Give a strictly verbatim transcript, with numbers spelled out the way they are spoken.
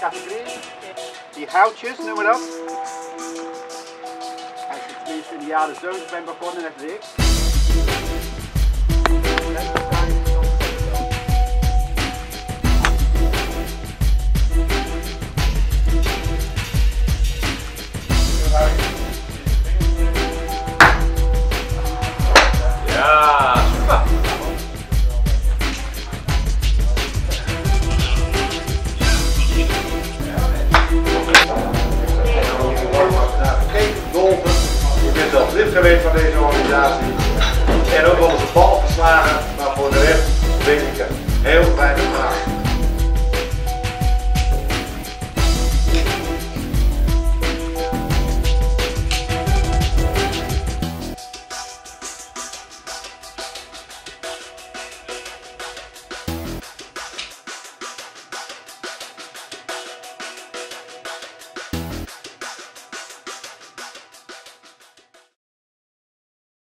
categorie. Die houtjes noemen we dat. Als je tenminste in de jaren zeventig bent begonnen met week. Ja, super. Geen golven. Ik ben zelf lid geweest van deze organisatie. En ook wel eens een bal geslagen, maar voor de rest weet ik het heel weinig.